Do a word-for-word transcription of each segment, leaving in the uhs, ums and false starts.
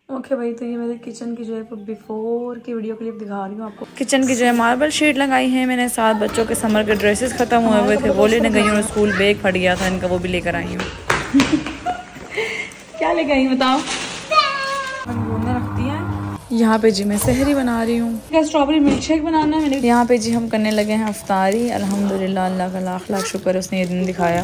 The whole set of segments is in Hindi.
ओके okay भाई, तो ये मेरे किचन की जो है बिफोर की वीडियो क्लिप दिखा रही हूँ आपको। किचन की जो है मार्बल शीट लगाई है मैंने। सात बच्चों के समर के ड्रेसेस खत्म हुए हुए थे, वो लेने गई हूँ। स्कूल बैग फट गया था इनका, वो भी लेकर आई हूँ। क्या लेकर आई बताओ? रखती है यहाँ पे जी मैं सहरी बना रही हूँ। स्ट्रॉबेरी मिल्क शेक बनाना है मैंने। यहाँ पे जी हम करने लगे हैं अफ्तारी। अल्हम्दुलिल्लाह, अल्लाह का लाख लाख शुक्र है, उसने ये दिन दिखाया।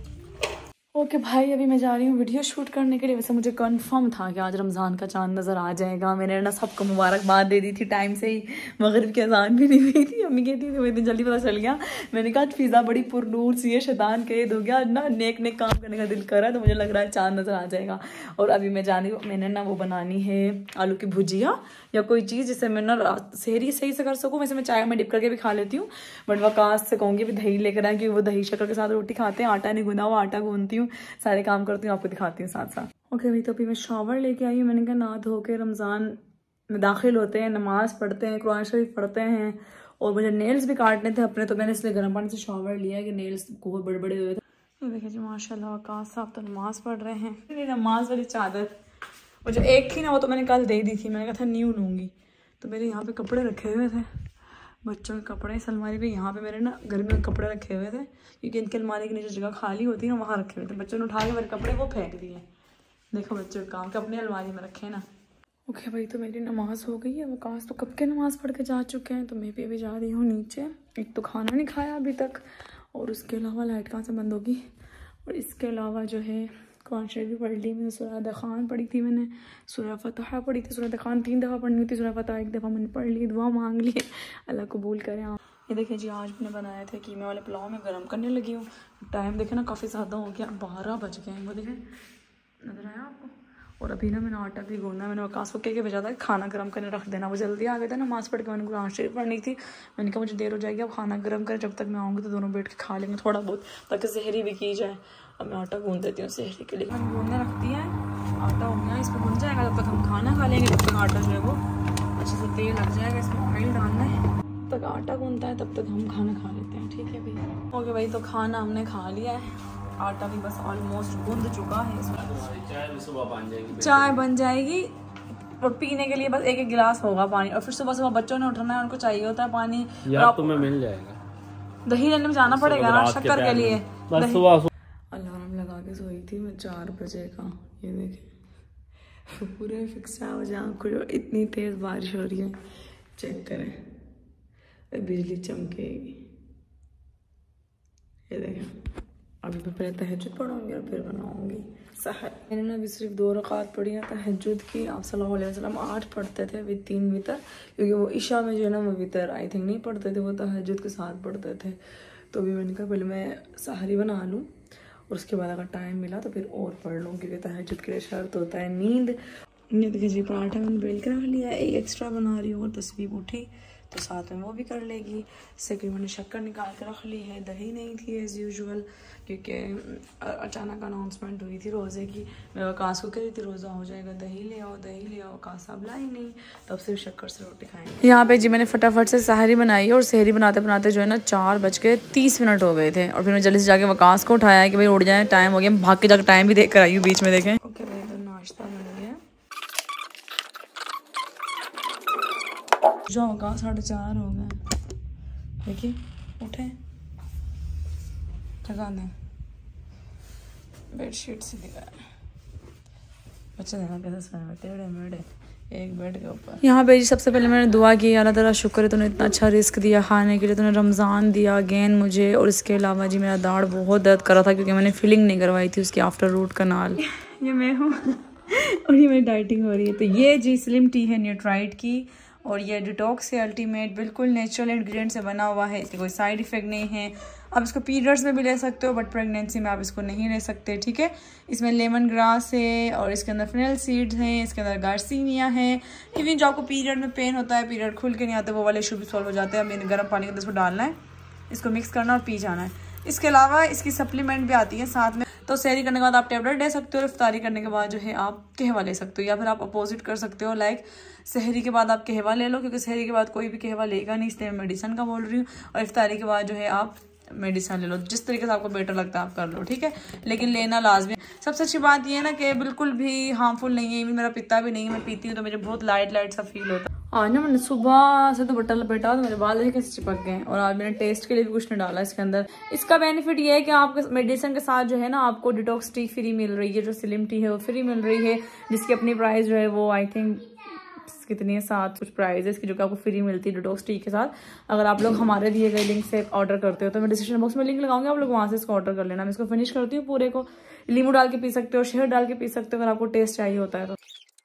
ओके okay भाई, अभी मैं जा रही हूँ वीडियो शूट करने के लिए। वैसे मुझे कंफर्म था कि आज रमज़ान का चांद नज़र आ जाएगा। मैंने ना सबको मुबारकबाद दे दी थी टाइम से ही। मगरिब की अजान भी नहीं हुई थी। अम्मी कहती थी इतनी जल्दी पता चल गया। मैंने कहा फिज़ा बड़ी पुरनूर सी है, शैतान कैद हो गया ना, नेक नेक काम करने का दिल कर रहा है, तो मुझे लग रहा है चांद नज़र आ जाएगा। और अभी मैं जा रही हूँ, मैंने ना वो बनानी है आलू की भुजिया या कोई चीज़ जिससे मैं ना सहरी सही से कर सकूँ। वैसे मैं चाय में डिप करके भी खा लेती हूँ, बट वकास से कहूँगी भी दही लेकर आए, क्योंकि वो दही शक्कर के साथ रोटी खाते हैं। आटा नहीं गूंदा हुआ, आटा गूंदती हूँ, सारे काम करती हूँ, आपको दिखाती हूँ साथ साथ। ओके भाई, तो अभी मैं शॉवर लेके आई हूँ। मैंने कहा नहा धो के रमज़ान में दाखिल होते हैं, नमाज़ पढ़ते हैं, कुरान शरीफ पढ़ते हैं, और मुझे नेल्स भी काटने थे अपने, तो मैंने इसलिए गर्म पानी से शॉवर लिया कि नेल्स बहुत बड़े बड़े हुए थे। देखिए जी माशाल्लाह, आकाश साहब तो नमाज़ पढ़ रहे हैं। मेरी नमाज वाली चादर वो जो एक थी ना, वो तो मैंने कल दे दी थी। मैंने कहा था न्यू लूँगी। तो मेरे यहाँ पे कपड़े रखे हुए थे, बच्चों के कपड़े इस अलमारी पे। यहाँ पे मेरे ना गर्मियों के कपड़े रखे हुए थे, क्योंकि इनके अलमारी की नीचे जगह खाली होती है ना, वहाँ रखे हुए थे। बच्चों ने उठा के मेरे कपड़े वो फेंक दिए। देखो बच्चों के काम के अपनी अलमारी में रखे ना। ओके भाई, तो मेरी नमाज़ हो गई है। वकास तो कब के नमाज़ पढ़ के जा चुके हैं, तो मैं भी अभी जा रही हूँ नीचे। एक तो खाना नहीं खाया अभी तक, और उसके अलावा लाइट कहाँ से बंद होगी, और इसके अलावा जो है कुरान शरीफ भी पढ़ ली मैंने। सूरह दखान पढ़ी थी मैंने, सूरह फतह पढ़ी थी। सूरह दखान तीन दफ़ा पढ़नी होती, सूरह फतह एक दफ़ा मैंने पढ़ ली। दुआ मांग ली, अल्लाह कबूल करें। आप ये देखिए जी, आज मैंने बनाए थे कीमे वाले पुलाव में गर्म करने लगी हूँ। टाइम देखे ना काफ़ी ज़्यादा हो गया, बारह बज गए हैं। वो देखें, नज़र आया आपको? और अभी ना मैंने आटा भी गूंदा। मैंने वकास को कह के भेजा था खाना गर्म करने रख देना। वो जल्दी आ गए थे, नमाज़ पढ़ के मैंने कुरान शरीफ पढ़नी थी। मैंने कहा मुझे देर हो जाएगी, अब खाना गर्म करें, जब तक मैं आऊँगी तो दोनों बैठ के खा लेंगे थोड़ा बहुत, ताकि सहरी भी की जाए। अब मैं आटा गूंद देती हूँ सहरी के लिए। हम गूंदने रखती हैं, आटा हो गया, इसमें गूंद जाएगा, तब तक हम खाना खा लेंगे। जब तक आटा जो है वो अच्छे से तेल लग जाएगा, इसमें ऑयल डालना है, तब तक आटा गूंदता है, तब तक हम खाना खा लेते हैं। ठीक है भैया? ओके भाई, तो खाना हमने खा लिया है, आटा भी बस ऑलमोस्ट गूंद चुका है। चाय बन जाएगी, और पीने के लिए बस एक एक गिलास होगा पानी। और फिर सुबह सुबह बच्चों ने उठना है, उनको चाहिए होता है पानी। यार तुम्हें मिल जाएगा, दही लेने में जाना पड़ेगा ना शक्कर के लिए। अलार्म लगा के सोई थी मैं चार बजे का। ये देखें पूरे फिक्स हो जाए खुलो, इतनी तेज बारिश हो रही है, चेक करें, बिजली चमकेगी। ये देखें, अभी मैं पहले तहज्जुद पढ़ूंगी और फिर बनाऊंगी सहर। मैंने ना अभी सिर्फ दो रकात पढ़ी है तहज्जुद की। आप सल्लल्लाहु अलैहि वसल्लम आठ पढ़ते थे विद तीन वितर, क्योंकि वो इशा में जो है ना वो वितर आई थिंक नहीं पढ़ते थे, वो तहज्जुद के साथ पढ़ते थे। तो अभी मैंने कहा पहले मैं सहरी बना लूँ, और उसके बाद अगर टाइम मिला तो फिर और पढ़ लूँ, क्योंकि तहज्जुद के लिए शर्त होता है नींद। ये देखिए जी, पराठा मैंने बेल के रख लिया, एक एक्स्ट्रा बना रही हूँ, और तस्वीर उठी तो साथ में वो भी कर लेगी। सेकंड मैंने शक्कर निकाल के रख ली है। दही नहीं थी एज़ यूजुअल, क्योंकि अचानक अनाउंसमेंट हुई थी रोज़े की। मैं वकास को कह रही थी रोज़ा हो जाएगा, दही ले आओ दही ले आओ, वकास साहब लाई नहीं, तब सिर्फ शक्कर से रोटी खाएंगे। यहाँ पे जी मैंने फटाफट से सहरी बनाई, और सहरी बनाते बनाते जो है ना चार बज के तीस मिनट हो गए थे। और फिर मैं जल्दी से जाके वकास को उठाया कि भाई उठ जाए, टाइम हो गया। भाग के जाकर टाइम भी देख कर आई हूँ बीच में, देखें। ओके भाई, तो नाश्ता बन गया। जो होगा साढ़े चार हो गए, देखिए उठे, जगा दें, बेडशीट से दिखाया, बच्चे देना कैसे सोए टेढ़े मेढ़े एक बेड के ऊपर। यहाँ पे जी सबसे पहले मैंने दुआ की, अल्लाह ताला शुक्र है तूने इतना अच्छा रिस्क दिया खाने के लिए, तूने रमज़ान दिया अगेन मुझे। और इसके अलावा जी मेरा दाढ़ बहुत दर्द कर रहा था, क्योंकि मैंने फीलिंग नहीं करवाई थी उसकी आफ्टर रूट कनाल। ये मैं हूँ और ये मेरी डाइटिंग हो रही है। तो ये जी स्लिम टी है न्यूट्राइट की, और ये डिटॉक्स है अल्टीमेट, बिल्कुल नेचुरल इंग्रेडिएंट से बना हुआ है, इसके कोई साइड इफ़ेक्ट नहीं है। आप इसको पीरियड्स में भी ले सकते हो, बट प्रेगनेंसी में आप इसको नहीं ले सकते। ठीक है, इसमें लेमन ग्रास है, और इसके अंदर फेनल सीड्स हैं, इसके अंदर गार्सिनिया है। इवन जो आपको पीरियड में पेन होता है, पीरियड खुल के नहीं आते, वो वाले इशू भी सॉल्व हो जाते हैं। मैंने गर्म पानी के अंदर इसको डालना है, इसको मिक्स करना और पी जाना है। इसके अलावा इसकी सप्लीमेंट भी आती है साथ में। तो सहरी करने के बाद आप टेबलेट ले सकते हो, और इफ्तारी करने के बाद जो है आप कहवा ले सकते हो, या फिर आप अपोजिट कर सकते हो, लाइक सहरी के बाद आप कहवा ले लो, क्योंकि सहरी के बाद कोई भी कहवा लेगा नहीं, इसलिए मैं मेडिसिन का बोल रही हूँ। और इफ्तारी के बाद जो है आप मेडिसिन ले लो, जिस तरीके से आपको बेटर लगता है आप कर लो, ठीक है, लेकिन लेना लाजमी। सबसे अच्छी बात ये है ना कि बिल्कुल भी हार्मफुल नहीं है, मेरा पिता भी नहीं है, मैं पीती हूँ तो मुझे बहुत लाइट लाइट सा फील होता है। आज ना मैंने सुबह से तो बट्टा लपेटा तो मेरे बाल देखे कैसे चिपक गए, और आज मैंने टेस्ट के लिए भी कुछ नहीं डाला इसके अंदर। इसका बेनिफिट ये है कि आपके मेडिसिन के साथ जो है ना आपको डिटॉक्स टी फ्री मिल रही है, जो स्लिम टी है वो फ्री मिल रही है, जिसकी अपनी प्राइस जो है वो आई थिंक कितनी है, सात कुछ प्राइस है इसकी, जो कि आपको फ्री मिलती है डिटॉक्स टी के साथ। अगर आप लोग हमारे दिए गए लिंक से ऑर्डर करते हो तो मैं डिस्क्रिप्शन बॉक्स में लिंक लगाऊंगी, आप लोग वहाँ से इसको ऑर्डर कर लेना। मैं इसको फिनिश करती हूँ पूरे को, नींबू डाल के पी सकते हो, शहद डाल के पी सकते हो अगर आपको टेस्ट चाहिए होता है तो।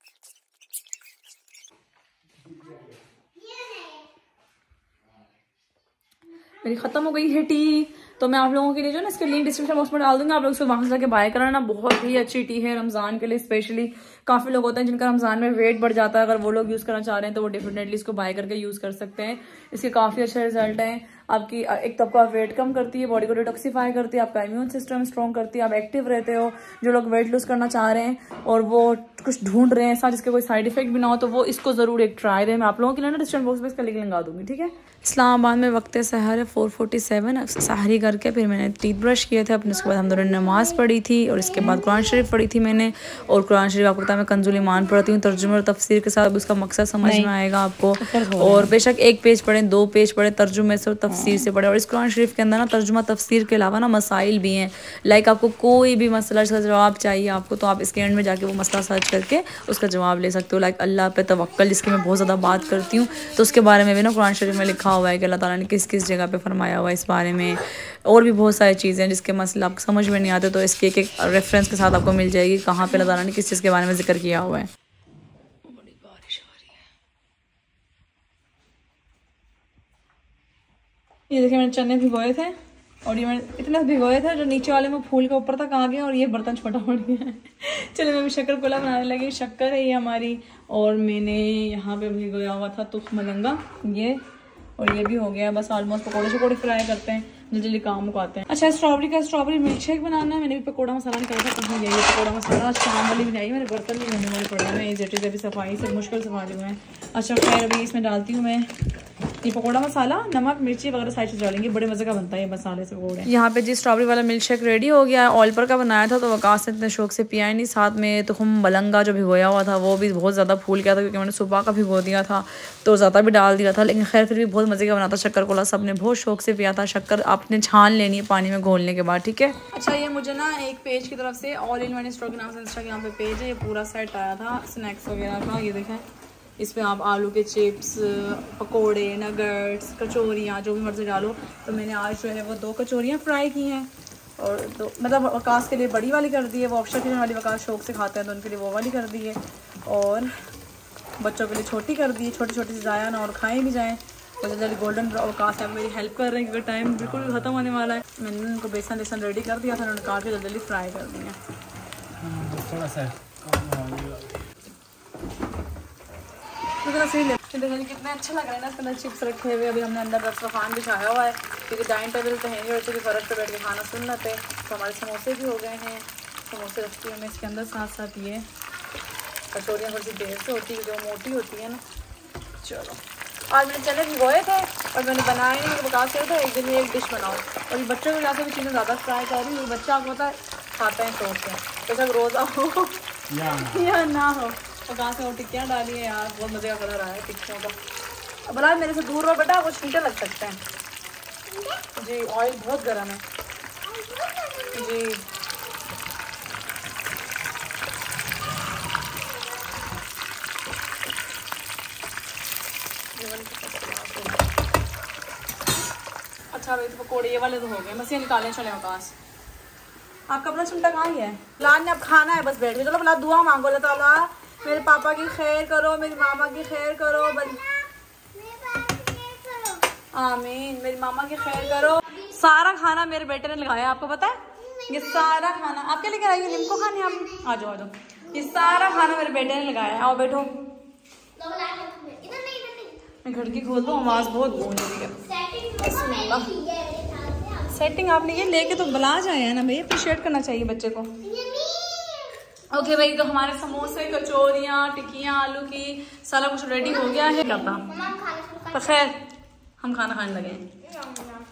मेरी खत्म हो गई है टी, तो मैं आप लोगों के लिए जो ना इसके लिंक डिस्क्रिप्शन बॉक्स में डाल दूंगा, आप लोग से वहां से जाके बाय करना। बहुत ही अच्छी टी है रमजान के लिए स्पेशली। काफी लोग होते हैं जिनका रमजान में वेट बढ़ जाता है, अगर वो लोग यूज करना चाह रहे हैं तो वो डेफिनेटली इसको बाय करके यूज कर सकते हैं। इसके काफी अच्छे रिजल्ट हैं। आपकी एक तो आपका वेट कम करती है, बॉडी को डिटॉक्सिफाई करती है, आपका इम्यून सिस्टम स्ट्रॉन्ग करती है, आप एक्टिव रहते हो। जो लोग वेट लूज करना चाह रहे हैं और वो कुछ ढूंढ रहे हैं ऐसा जिसके कोई साइड इफेक्ट भी ना हो, तो वो इसको जरूर एक ट्राई दें। मैं आप लोगों के लिए ना डिस्क्रिप्शन बॉक्स में इसका लिंक लगा दूंगी, ठीक है। इस्लामाबाद में वक्त सहर है फोर फोर्टी सेवन। सहरी करके फिर मैंने टीथ ब्रश किए थे अपने, उसके बाद हम दोनों ने नमाज़ पढ़ी थी और इसके बाद कुरान शरीफ पढ़ी थी मैंने। और कुरान शरीफ आपको पता है मैं कंजुल ईमान पढ़ती हूँ तर्जुमे और तफसीर के साथ, उसका मकसद समझ में आएगा आपको। और बेशक एक पेज पढ़े, दो पेज पढ़े, तर्जुमे से और तफसीर से पढ़े। और इस कुरान शरीफ के अंदर ना तर्जुमा तफसीर के अलावा ना मसाइल भी हैं। लाइक आपको कोई भी मसला का जवाब चाहिए आपको, तो आप इसके एंड में जाके वो मसला सर्च करके उसका जवाब ले सकते हो। लाइक अल्लाह पे तवक्कल, जिसकी मैं बहुत ज़्यादा बात करती हूँ, तो उसके बारे में भी ना कुरान शरीफ में लिखा हुआ है कि अल्लाह ताला ने किस किस जगह पे फरमाया हुआ है इस बारे में। और भी बहुत सारी चीज़ें हैं जिसके मसले आपको समझ में नहीं आते, तो इसके एक एक रेफरेंस के साथ आपको मिल जाएगी कहाँ पे अल्लाह ताला ने किस चीज़ के बारे में जिक्र किया हुआ है। बड़ी बारिश आ रही है। ये देखिए मैंने चने भिगोए थे और ये मैंने इतने भिगोए थे जो नीचे वाले में फूल के ऊपर तक आ गए, और ये बर्तन छोटा पड़ गया है। चलिए मैं भी शक्कर कोला बनाने लगी। शक्कर है ये हमारी, और मैंने यहाँ पे भिगोया हुआ था तुख मलंगा ये, और ये भी हो गया। बस ऑलमोस्ट पकौड़े शकोड़े फ्राई करते हैं, जल्दी जल्दी काम मुकाते हैं। अच्छा स्ट्रॉबेरी का स्ट्रॉबेरी मिल्क शेक बनाना है। मैंने भी पकौड़ा मसाला निकाला था, कहीं गई पकौड़ा मसाला। आज शाम वाली भी आई, मेरे बर्तन भी धोने वाले पड़े हैं, जेटी से भी सफाई से मुश्किल से मारे हुए हैं। अच्छा खैर अभी इसमें डालती हूँ मैं ये पकौड़ा मसाला, नमक मिर्ची वगैरह सारी चीज़ डालेंगे। बड़े मज़े का बनता है ये मसाले से पकौड़े। यहाँ पे जी स्ट्रॉबेरी वाला मिल्क शेक रेडी हो गया है। ऑयल पर का बनाया था तो वकास ने इतने शौक से पिया ही नहीं। साथ में तो हम मलंगा जो भिगोया हुआ था वो भी बहुत ज़्यादा फूल गया था, क्योंकि मैंने सुबह का भिगो दिया था तो ज़्यादा भी डाल दिया था। लेकिन खैर फिर भी बहुत मज़े का बना था। शक्कर कोला सब ने बहुत शौक से पिया था। शक्कर आपने छान लेनी है पानी में घोलने के बाद, ठीक है। अच्छा ये मुझे ना एक पेज की तरफ से ऑल इन वन स्टोर के नाम से इंस्टाग्राम पे पेज है, ये पूरा सेट आया था स्नैक्स वगैरह का। ये देखें इसमें आप आलू के चिप्स, पकोड़े, नगट्स, कचौरियाँ जो भी मर्जी डालो। तो मैंने आज जो है वो दो कचौरियाँ फ्राई की हैं, और दो मतलब वकास के लिए बड़ी वाली कर दी है, वो ऑप्शन किचन वाली वकास शौक से खाते हैं तो उनके लिए वो वाली कर दी है, और बच्चों के लिए छोटी कर दी है, छोटी छोटी सी ज़ाया ना और खाएँ भी जाएँ। तो जल्दी गोल्डन वकास है मेरी हेल्प कर रहे हैं क्योंकि टाइम बिल्कुल ख़त्म होने वाला है। मैंने उनको बेसन बेसन रेडी कर दिया था, उन्होंने काट के जल्दी जल्दी फ्राई कर दिया। थोड़ा सा सही देखिए कितने अच्छे लग रहे हैं ना, इसके अंदर चिप्स रखे हुए। अभी हमने अंदर दस्तरखान बिछाया हुआ है क्योंकि डाइनिंग टेबल पे है वैसे भी फर्श पे बैठ के खाना सुन लेते। तो हमारे समोसे भी हो गए हैं, समोसे रखती हूँ मैं इसके अंदर। साथ साथ ये कचौरियाँ थोड़ी सी देर से होती है, जो मोटी होती है ना। चलो आज मैंने चने भिगोए थे और मैंने बनाए नहीं, तो बता कर था एक दिन में एक डिश बनाओ। और ये बच्चों को जाके भी चीज़ें ज़्यादा ट्राई कर रही हूँ। बच्चा आपको पता है खाते हैं शौक से, बेशक रोज़ा हो या ना हो। और कहाँ से वो टिक्कियाँ डाली है यार, बहुत मज़े का कलर आया है टिक्कियों का। अब बला मेरे से दूर रहो बेटा, वो छींटे लग सकते हैं जी। ऑयल बहुत गर्म है जी। अच्छा भाई तो पकौड़े ये वाले तो हो गए, बस ये निकालें। चले पास आपका अपना चिमटा कहाँ है? लान ने अब खाना है बस बैठ के। चलो भला दुआ मांगो, अल्लाह ताला मेरे पापा की खैर करो, मेरी मामा की खैर करो, आमीन। मेरी मामा की खैर करो। सारा खाना मेरे बेटे ने लगाया, आपको पता है? ये सारा खाना आपके लेकर आई है, निम्को खाने हम आ जाओ आ जाओ। ये सारा खाना मेरे बेटे ने लगाया है। आओ बैठो, मैं खिड़की खोल दूँ, आवाज़ बहुत गूंज रही है। सेटिंग आपने ये लेके तो बुला जाए ना भाई, अप्रिशिएट करना चाहिए बच्चे को। ओके भाई तो हमारे समोसे, कचौरियाँ, टिक्कियाँ आलू की सारा कुछ रेडी हो गया है। करता तो खैर हम खाना खाने लगे हैं।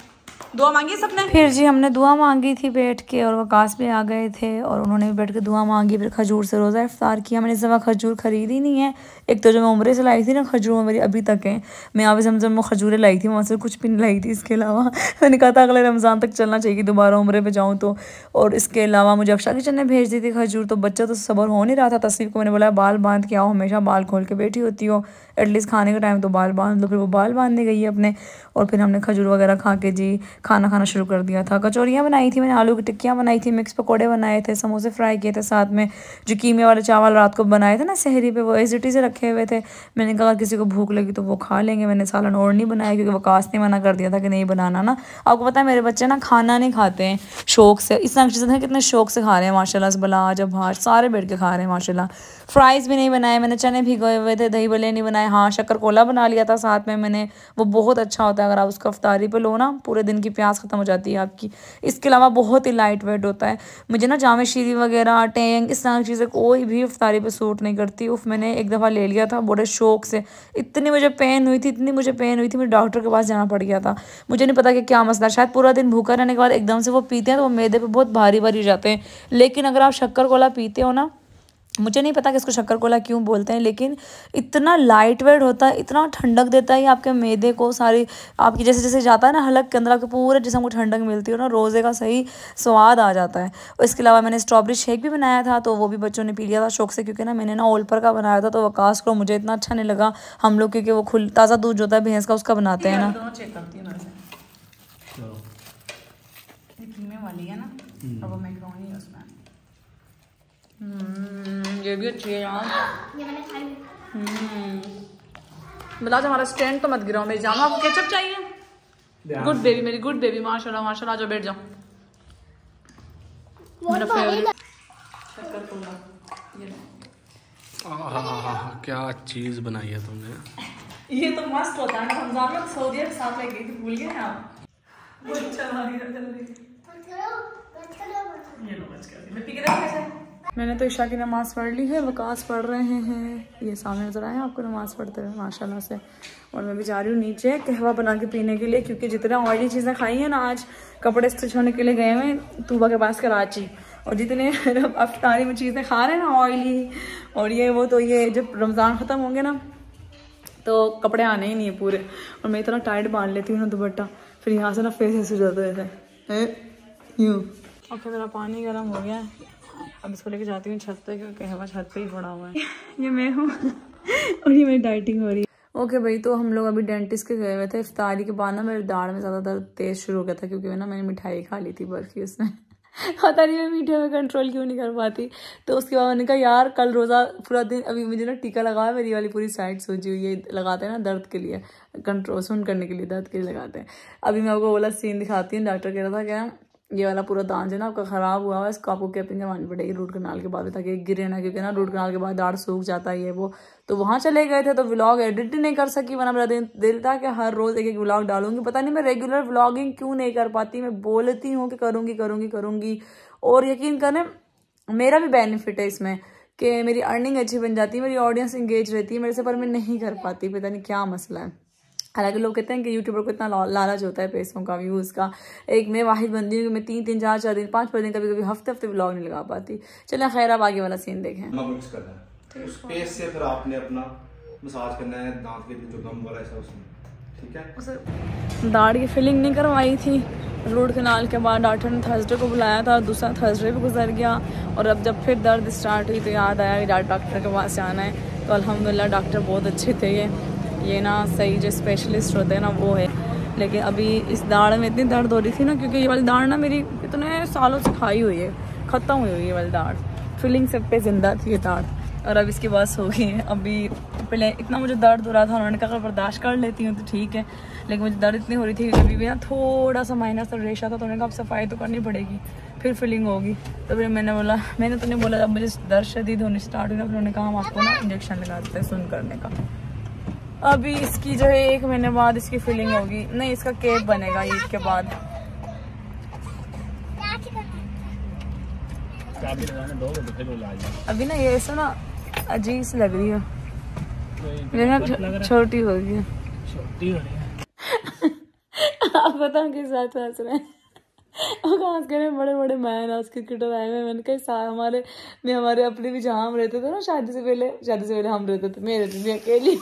दुआ मांगी सबने। फिर जी हमने दुआ मांगी थी बैठ के, और वकास भी आ गए थे और उन्होंने भी बैठ के दुआ मांगी। फिर खजूर से रोज़ा इफ्तार किया। मैंने इस दफ़ा खजूर ख़रीदी नहीं है। एक तो जो मैं उम्रे से लाई थी ना खजूर मेरी अभी तक है। मैं यहाँ पे जमजम में खजूरें लाई थी, वहाँ से कुछ भी नहीं लाई थी इसके अलावा। मैंने कहा था अगले रमज़ान तक चलना चाहिए दोबारा उम्रे पे जाऊँ तो। और इसके अलावा मुझे अक्षा किचन ने भेज दी थी खजूर, तो बच्चा तो सब्र हो नहीं रहा था। तस्वीर को मैंने बोला बाल बांध के आओ, हमेशा बाल खोल के बैठी होती हो, एटलीस्ट खाने का टाइम तो बाल बांध लो। फिर वो बाल बांधने गई है अपने, और फिर हमने खजूर वगैरह खा के जी खाना खाना शुरू कर दिया था। कचौरियाँ बनाई थी मैंने, आलू की टिक्कियाँ बनाई थी, मिक्स पकोड़े बनाए थे, समोसे फ्राई किए थे, साथ में जो कीमे वाले चावल रात को बनाए थे ना सहरी पे, वो एसिटी से रखे हुए थे। मैंने कहा किसी को भूख लगी तो वो खा लेंगे। मैंने सालन और नहीं बनाया क्योंकि वकास ने मना कर दिया था कि नहीं बनाना ना। आपको पता है मेरे बच्चे ना खाना नहीं खाते हैं शौक से, इस तरह की चीज़ें कितने शौक से खा रहे हैं माशाल्लाह से। भला जब हाँ सारे बैठ के खा रहे हैं माशाल्लाह। फ्राइज़ भी नहीं बनाए मैंने, चने भिगोए हुए थे, दही भले नहीं बनाए। हाँ शक्कर कोला बना लिया था साथ में मैंने, वो बहुत अच्छा होता है अगर आप उसका इफ्तारी पे लो ना, पूरे दिन की प्यास ख़त्म हो जाती है आपकी। इसके अलावा बहुत ही लाइट वेट होता है। मुझे ना जामे शीरी वगैरह टेंग इस तरह की चीज़ें कोई भी इफ्तारी पे सूट नहीं करती। उफ मैंने एक दफ़ा ले लिया था बड़े शौक से, इतनी मुझे पेन हुई थी इतनी मुझे पेन हुई थी मुझे डॉक्टर के पास जाना पड़ गया था। मुझे नहीं पता कि क्या मसला, शायद पूरा दिन भूखा रहने के बाद एकदम से वो पीते हैं तो वो मैदे पे बहुत भारी भारी हो जाते हैं। लेकिन अगर आप शक्कर कोला पीते हो ना, मुझे नहीं पता कि इसको शक्कर कोला क्यों बोलते हैं, लेकिन इतना लाइट वेट होता है, इतना ठंडक देता है आपके मैदे को, सारी आपकी जैसे जैसे जाता है ना हलक के अंदर आपके पूरे जिस्म को ठंडक मिलती है ना, रोज़े का सही स्वाद आ जाता है। और इसके अलावा मैंने स्ट्रॉबेरी शेक भी बनाया था, तो वो भी बच्चों ने पी लिया था शौक से, क्योंकि ना मैंने ना ओलपर का बनाया था तो वकास को मुझे इतना अच्छा नहीं लगा। हम लोग क्योंकि वो खुल ताज़ा दूध जो होता है भैंस का उसका बनाते हैं ना, वाली है ना, अब मैक्रोनी है उसमें। हम्म ये भी अच्छी है यार, ये मैंने खाई। हम्म बता हमारा स्टैंड तो मत गिराओ मेरी जान। आपको केचप चाहिए? गुड बेबी मेरी गुड बेबी, माशाल्लाह माशाल्लाह। जो बैठ जाओ, मेरा फेवरेट शक्कर कोला। आहा क्या चीज बनाई है तुमने। ये तो मस्त होता है ना, रमजान में सऊदीया के साथ लेके गई थी, भूल गए आप? वो अच्छा लगा जल्दी। ये लो बच गया, मैं पी के देखो कैसे। मैंने तो इशा की नमाज़ पढ़ ली है, वकास पढ़ रहे हैं, ये सामने नजर आए आपको नमाज़ पढ़ते हुए माशाल्लाह से। और मैं भी जा रही हूँ नीचे कहवा बना के पीने के लिए, क्योंकि जितना ऑयली चीज़ें खाई हैं ना आज, कपड़े स्टिच होने के लिए गए हुए तूबा के पास कराची, और जितने अफ्तारी में चीज़ें खा रहे हैं ना ऑयली और ये वो, तो ये जब रमज़ान ख़त्म होंगे ना तो कपड़े आने ही नहीं है पूरे। और मैं इतना टाइट बांध लेती हूँ ना दुपट्टा, फिर यहाँ से ना फेस ऐसे हो जाता है यूँ। ओके मेरा पानी गर्म हो गया है, अब इसको लेके जाती हूँ छत पे, क्योंकि कहवा छत पे ही पड़ा हुआ है। ये मैं हूँ और ये मेरी डाइटिंग हो रही है। ओके भाई, तो हम लोग अभी डेंटिस्ट के गए हुए थे। इफ्तारी के बाद ना मेरे दाढ़ में ज़्यादा दर्द तेज़ शुरू हो गया था, क्योंकि ना मैंने मिठाई खा ली थी बर्फी, उसमें पता नहीं मैं मीठे में कंट्रोल क्यों नहीं कर पाती। तो उसके बाद मैंने कहा यार कल रोज़ा पूरा दिन, अभी मुझे ना टीका लगाया, मेरी वाली पूरी साइड सूजी हुई है, लगाते हैं ना दर्द के लिए, कंट्रोल सुन करने के लिए दर्द के लिए लगाते हैं। अभी मैं आपको बोला सीन दिखाती हूँ। डॉक्टर कह रहा था क्या ये वाला पूरा दांत जो है ना आपका ख़राब हुआ है, इसको आपको कैपिंग करवानी पड़ेगी रूट कनाल के बाद, ताकि गिरे ना, क्योंकि ना रूट कनाल के बाद दाढ़ सूख जाता है ये वो। तो वहाँ चले गए थे तो व्लॉग एडिट ही नहीं कर सकी, वरना मेरा दिन दिल था कि हर रोज़ एक एक व्लॉग डालूंगी। पता नहीं मैं रेगुलर व्लॉगिंग क्यों नहीं कर पाती, मैं बोलती हूँ कि करूँगी करूँगी करूँगी, और यकीन करें मेरा भी बेनिफिट है इसमें कि मेरी अर्निंग अच्छी बन जाती है, मेरी ऑडियंस इंगेज रहती है मेरे से, पर मैं नहीं कर पाती, पता नहीं क्या मसला है। हालांकि लोग कहते हैं कि यूट्यूबर को इतना लालच होता है पैसों का, व्यूज़ का। एक मैं वाहिद बंदी हूँ कि मैं तीन तीन चार चार दिन पाँच पाँच दिन कभी कभी हफ्ते हफ्ते व्लॉग नहीं लगा पाती। चलें खैर, अब आगे वाला सीन देखें। मिक्स करना है उस पेस्ट से, फिर आपने अपना मसाज करना है दांत के जो गम वाला है उसमें, ठीक है। उसे दाढ़ की फिलिंग नहीं करवाई थी रूट कनाल के बाद, डॉक्टर ने थर्सडे को बुलाया था, दूसरा थर्सडे भी गुजर गया, और अब जब फिर दर्द स्टार्ट हुई तो याद आया कि डॉक्टर के पास जाना है। तो अल्हम्दुलिल्लाह डॉक्टर बहुत अच्छे थे, ये ये ना सही जो स्पेशलिस्ट होते हैं ना वो है। लेकिन अभी इस दाढ़ में इतनी दर्द हो रही थी ना, क्योंकि ये वाली दाढ़ ना मेरी इतने सालों से खाई हुई है, ख़त्म हुई हुई है वाली दाढ़, फिलिंग सब पे जिंदा थी ये दाढ़, और अब इसकी बस हो गई है। अभी पहले इतना मुझे दर्द हो रहा था, उन्होंने कहा बर्दाश्त कर लेती हूँ तो ठीक है, लेकिन मुझे दर्द इतनी हो रही थी कि अभी भी ना थोड़ा सा माइनस और रेशा था, तो उन्होंने कहा अब सफाई तो करनी पड़ेगी, फिर फिलिंग होगी। तो फिर मैंने बोला मैंने तो नहीं बोला, जब मुझे दर्द शदीद होने स्टार्ट हुई ना, फिर उन्होंने कहा हम आपको ना इंजेक्शन लगा देते हैं सुन करने का। अभी इसकी जो है एक महीने बाद इसकी फिलिंग होगी, नहीं इसका केक बनेगा ईद के बाद। अभी ना ये ऐसा ना अजीब सी लग रही है, ये ना छोटी हो गई है, छोटी हो रही है। आप बताओ किस साथ हंस रहे हैं? और खास करे बड़े बड़े मैन आज क्रिकेटर आए हुए, मैंने कहा हमारे में हमारे अपने भी जहाँ हम रहते थे ना शादी से पहले, शादी से पहले हम रहते थे, मैं रहती थी अकेली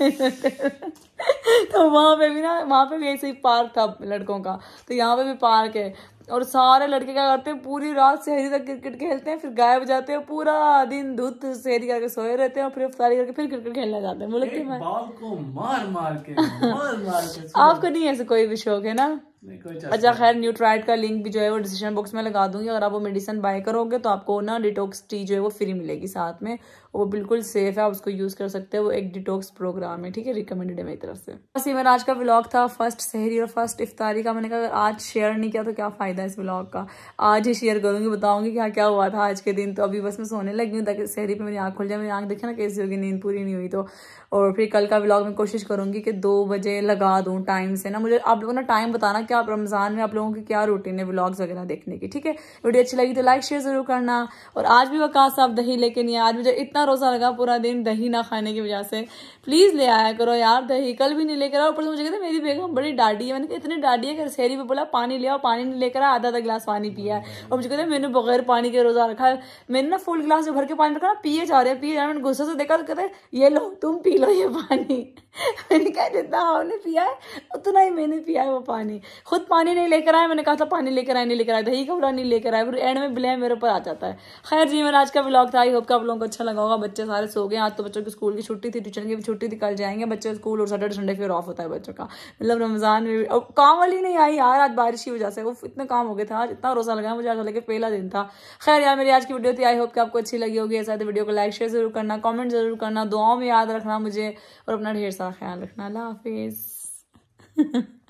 तो वहाँ पे भी ना, वहाँ पे भी ऐसे ही पार्क था लड़कों का, तो यहाँ पे भी पार्क है और सारे लड़के क्या करते हैं पूरी रात शहरी तक क्रिकेट खेलते हैं, फिर गायब जाते हैं, पूरा दिन दूध शहरी करके सोए रहते हैं और फिर इफ्तारी करके फिर क्रिकेट खेलने जाते हैं। मुल्क के बॉल को मार मार के मार मार के आपको नहीं ऐसे कोई भी शौक है ना? अच्छा खैर, न्यूट्राइट का लिंक भी जो है वो डिस्क्रिप्शन बॉक्स में लगा दूंगी। अगर आप वो मेडिसिन बाय करोगे तो आपको ना डिटॉक्स टी जो है वो फ्री मिलेगी साथ में, वो बिल्कुल सेफ है, आप उसको यूज कर सकते हैं। वो एक डिटॉक्स प्रोग्राम है, ठीक है, रिकमेंडेड है मेरी तरफ से। बस ये मेरा आज का व्लॉग था, फर्स्ट सहरी और फर्स्ट इफ्तारी का। मैंने कहा अगर आज शेयर नहीं किया तो क्या फायदा इस व्लॉग का, आज ही शेयर करूंगी, बताऊंगी क्या क्या हुआ था आज के दिन। तो अभी बस मैं सोने लगी हूँ ताकि सहरी पे मेरी आँख खुल जाए। मेरी आँख देखे ना कैसी होगी, नींद पूरी नहीं हुई तो। और फिर कल का व्लॉग में कोशिश करूंगी कि दो बजे लगा दूं टाइम से ना। मुझे आप लोगों ने टाइम बताना कि आप रमजान में आप लोगों की क्या रूटीन है व्लॉग्स वगैरह देखने की, ठीक है। वीडियो अच्छी लगी तो लाइक शेयर जरूर करना। और आज भी वकास साहब दही लेके नहीं आया, आज मुझे इतना रोजा लगा पूरा दिन दही ना खाने की वजह से। प्लीज ले आया करो यार दही, कल भी नहीं लेकर आया। ऊपर से मुझे कहते मेरी बेगम बड़ी डाडी है, मैंने कहा इतनी डाडी है कि शहरी पे बोला पानी ले आओ, पानी नहीं लेकर आया, आधा आधा गिलास पानी पिया है। और मुझे कहते मैंने बगैर पानी के रोजा रखा है। मैंने ना फुल गिलास भर के पानी रखा, पिए जा रहे हैं पिए जा रहे हैं। मैंने गुस्से से देखा, कहते ये लो तुम पी लो ये पानी। मैंने कहा जितना आपने पिया है उतना ही मैंने पिया है वो पानी। खुद पानी नहीं लेकर आया, मैंने कहा था पानी लेकर आए, नहीं लेकर आए, दही का बुरा नहीं लेकर आए, फिर एंड में ब्लेम मेरे ऊपर आ जाता है। खैर जी, मेरा आज का व्लॉग था, आई होप कि आप लोगों को अच्छा लगा होगा। बच्चे सारे सो गए, आज तो बच्चों की स्कूल की छुट्टी थी, ट्यूशन की भी छुट्टी थी, कल जाएंगे बच्चे स्कूल। और सैटरडे संडे फिर ऑफ होता है बच्चों का, मतलब रमजान में भी। और काम वाली नहीं आई यार आज बारिश की वजह से, वो इतने काम हो गए थे आज, इतना रोजा लगा मुझे, आज लगे पहला दिन था। खैर यार, मेरी आज की वीडियो थी, आई होप कि आपको अच्छी लगी होगी। ऐसा वीडियो को लाइक शेयर जरूर करना, कमेंट जरूर करना, दुआओं में याद रखना मुझे, और अपना ढेर सारा ख्याल रखना। अल्लाह हाफिज।